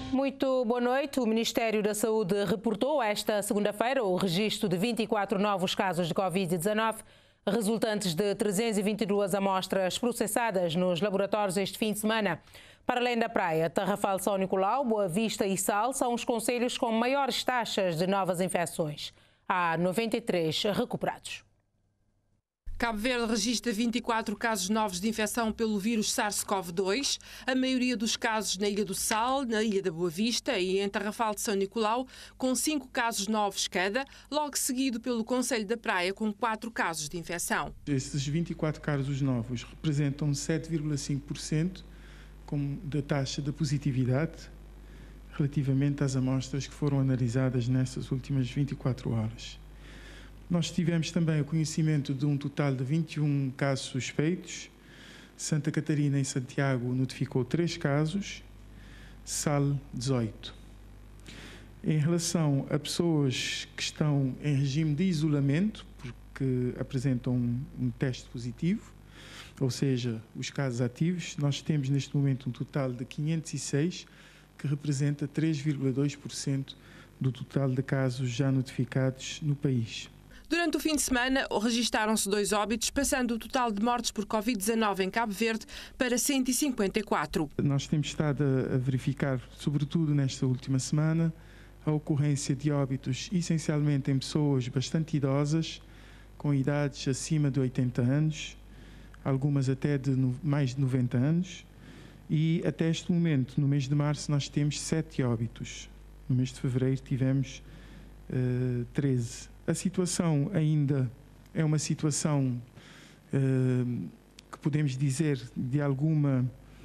Muito boa noite. O Ministério da Saúde reportou esta segunda-feira o registro de 24 novos casos de Covid-19, resultantes de 322 amostras processadas nos laboratórios este fim de semana. Para além da Praia, Tarrafal, São Nicolau, Boa Vista e Sal são os concelhos com maiores taxas de novas infecções. Há 93 recuperados. Cabo Verde registra 24 casos novos de infecção pelo vírus SARS-CoV-2, a maioria dos casos na Ilha do Sal, na Ilha da Boa Vista e em Tarrafal de São Nicolau, com 5 casos novos cada, logo seguido pelo Concelho da Praia, com 4 casos de infecção. Esses 24 casos novos representam 7,5% da taxa de positividade relativamente às amostras que foram analisadas nessas últimas 24 horas. Nós tivemos também o conhecimento de um total de 21 casos suspeitos. Santa Catarina e Santiago notificou 3 casos, Sal 18. Em relação a pessoas que estão em regime de isolamento, porque apresentam um teste positivo, ou seja, os casos ativos, nós temos neste momento um total de 506, que representa 3,2% do total de casos já notificados no país. Durante o fim de semana, registaram-se 2 óbitos, passando o total de mortes por Covid-19 em Cabo Verde para 154. Nós temos estado a verificar, sobretudo nesta última semana, a ocorrência de óbitos essencialmente em pessoas bastante idosas, com idades acima de 80 anos, algumas até de mais de 90 anos, e até este momento, no mês de março, nós temos 7 óbitos. No mês de fevereiro tivemos 13. A situação ainda é uma situação que podemos dizer de alguma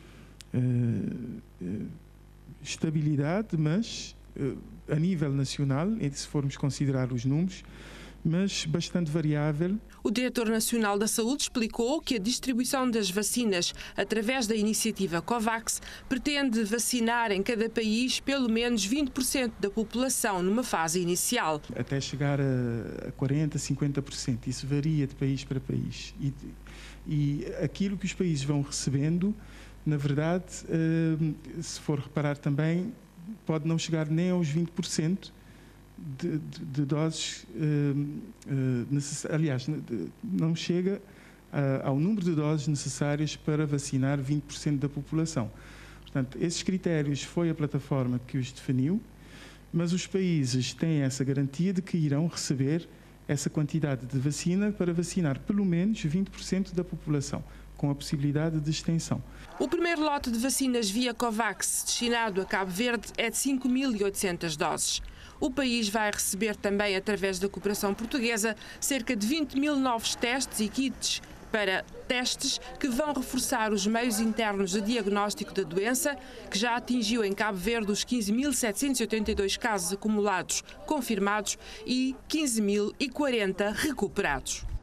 estabilidade, mas a nível nacional, se formos considerar os números, mas bastante variável. O Diretor Nacional da Saúde explicou que a distribuição das vacinas através da iniciativa COVAX pretende vacinar em cada país pelo menos 20% da população numa fase inicial. Até chegar a 40%, 50%. Isso varia de país para país. E aquilo que os países vão recebendo, na verdade, se for reparar também, pode não chegar nem aos 20%. De doses, aliás, não chega ao número de doses necessárias para vacinar 20% da população. Portanto, esses critérios foi a plataforma que os definiu, mas os países têm essa garantia de que irão receber essa quantidade de vacina para vacinar pelo menos 20% da população, com a possibilidade de extensão. O primeiro lote de vacinas via COVAX destinado a Cabo Verde é de 5.800 doses. O país vai receber também, através da cooperação portuguesa, cerca de 20.000 novos testes e kits para testes que vão reforçar os meios internos de diagnóstico da doença, que já atingiu em Cabo Verde os 15.782 casos acumulados confirmados e 15.040 recuperados.